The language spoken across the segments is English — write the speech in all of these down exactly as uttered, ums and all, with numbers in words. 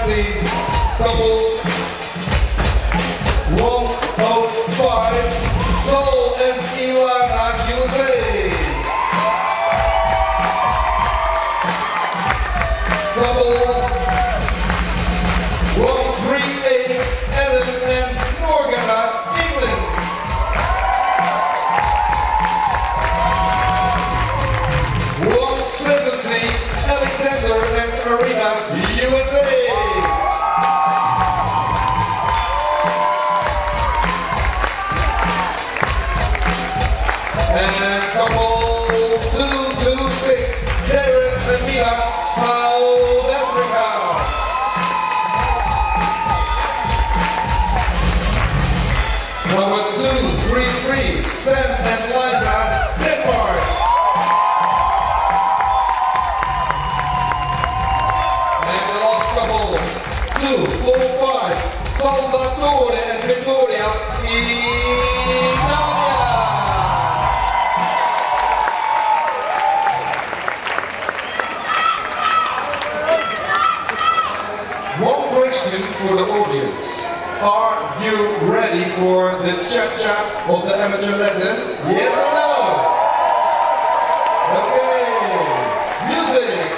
nineteen, double, one oh five, Sol and Ilana, U S A. Double, one three eight, Ellen and Morgana, England. one seventy, Alexander and Arena, U S A. And couple two two six, Darren and Mila, South Africa. Number two three three, Sam and Liza, Denmark. And the last couple, two four five, Salvatore and Victoria, Italia. One question for the audience. Are you ready for the cha-cha of the amateur Latin? Yes or no? Okay, music!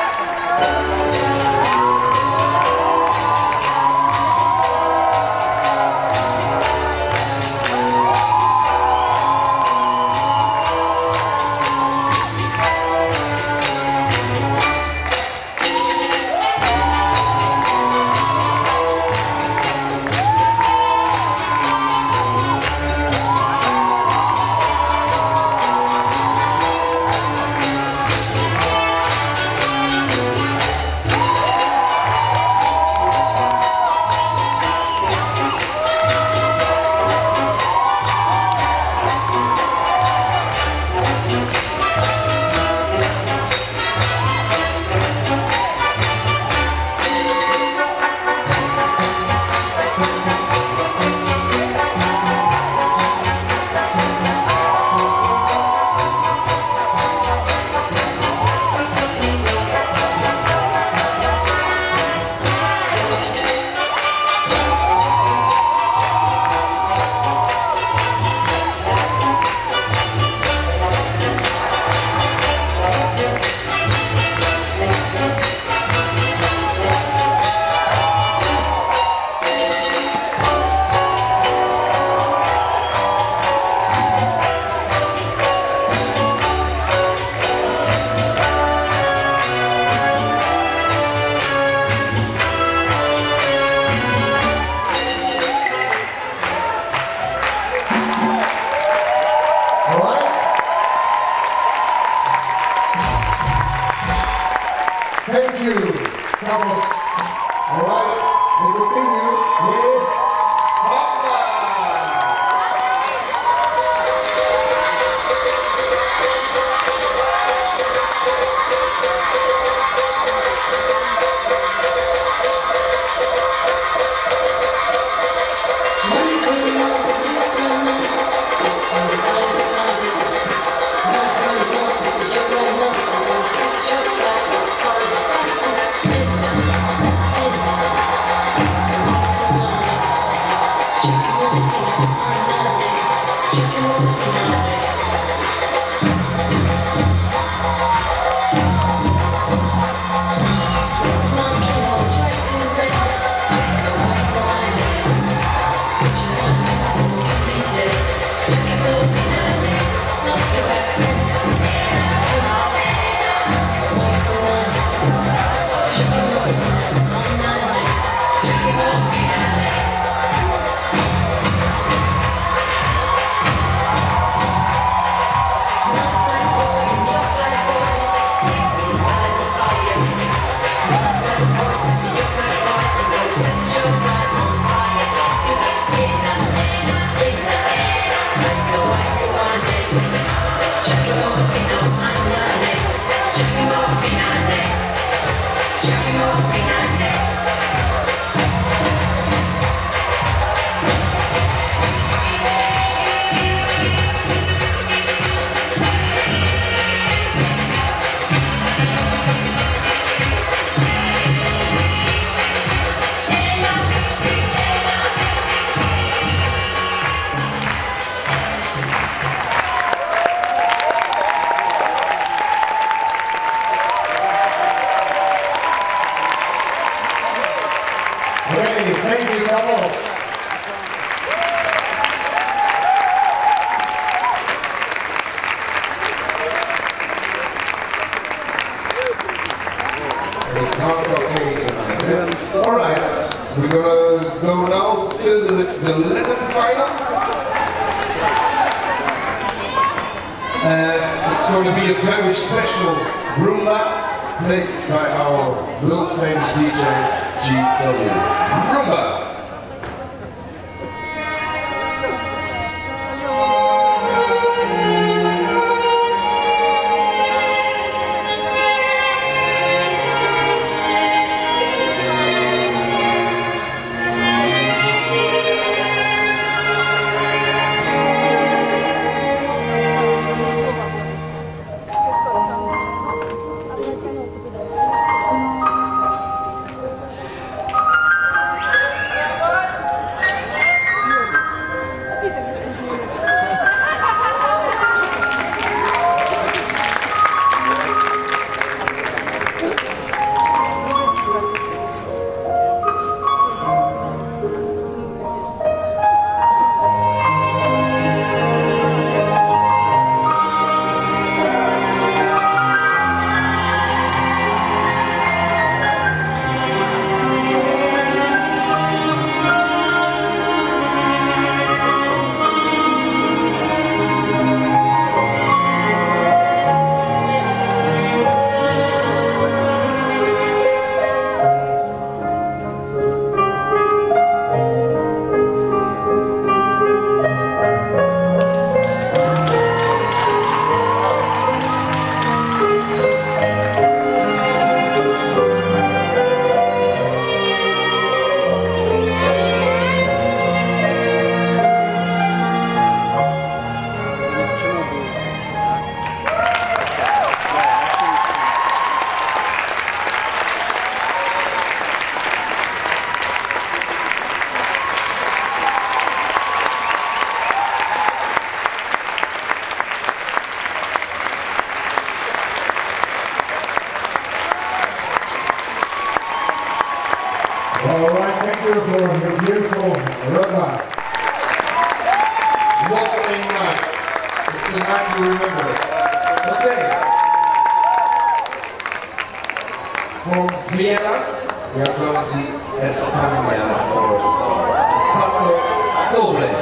Thank you, Carlos. All right, we continue with Samba. the counterfeit tonight. Yeah? Alright, we're gonna go now to the, the Latin final. And it's going to be a very special rumba played by our world famous D J G W. Rumba! All right, thank you for your beautiful rumba. What a night. It's a night to remember. Okay. From Vienna, we are going to España for Paso Doble.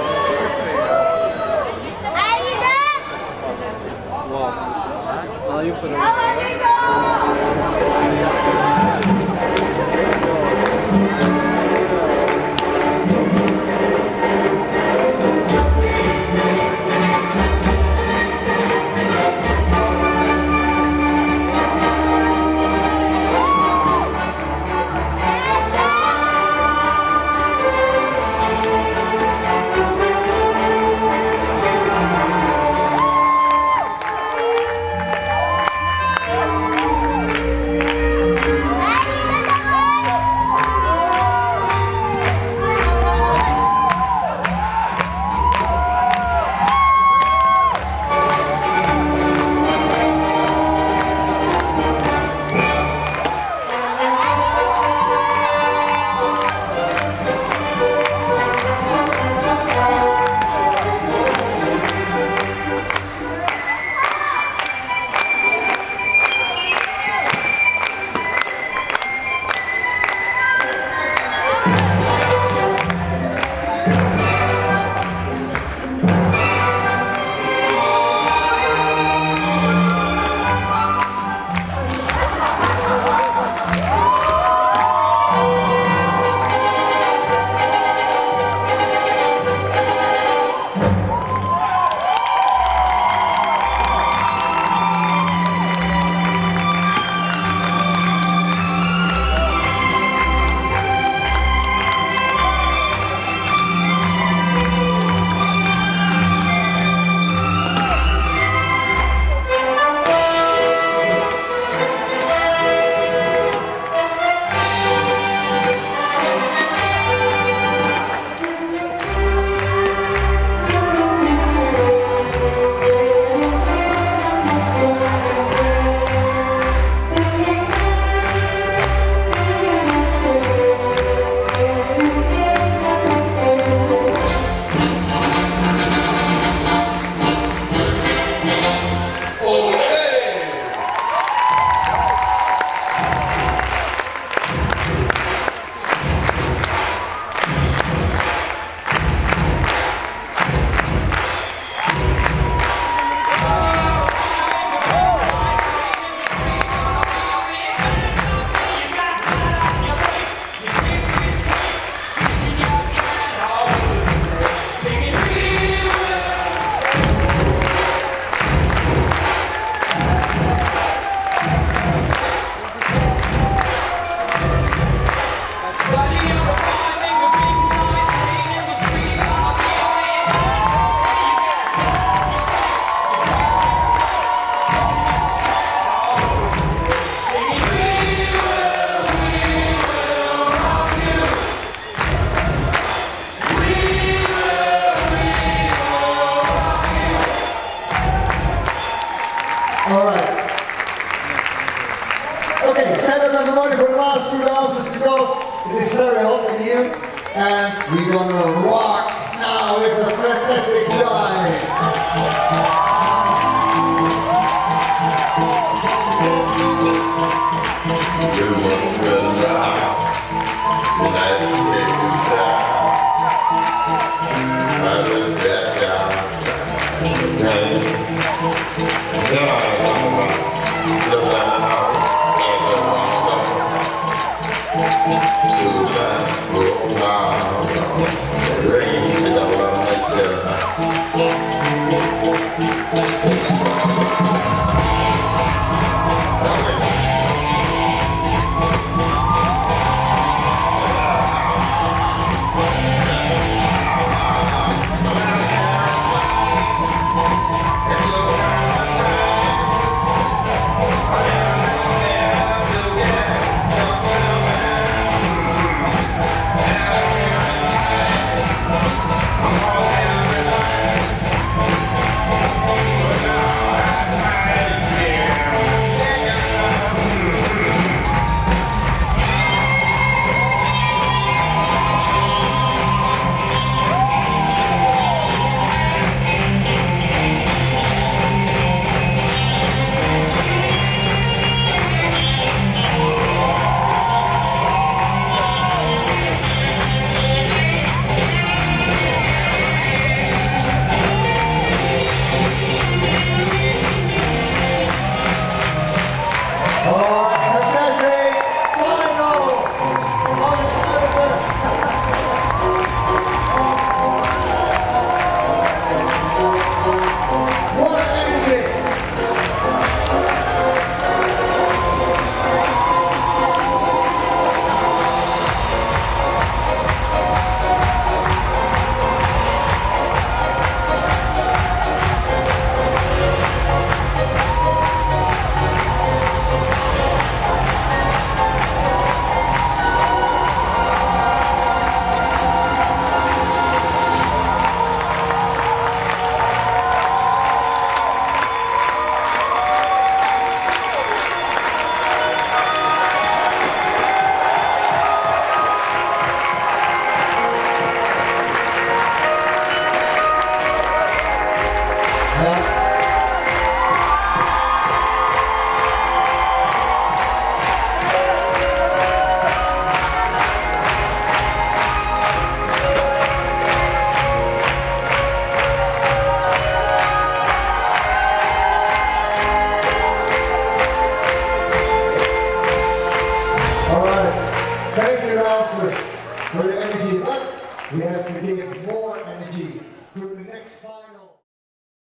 Okay, stand up everybody for the last two dances because it is very hot in here and we're gonna rock now with a fantastic jive. You must be alive, and I take you down. I just got down, down. No, no, no, just I know, I don't want to go. Do that, go now, rain, I don't want myself. Thank you, dancers, for the energy, but we have to give more energy to the next final.